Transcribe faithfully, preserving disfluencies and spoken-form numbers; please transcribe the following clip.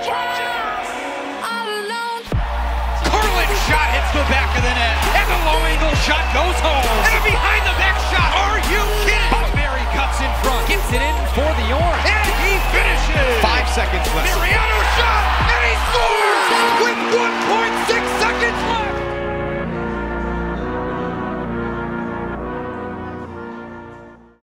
Curling shot hits the back of the net, and the low angle shot.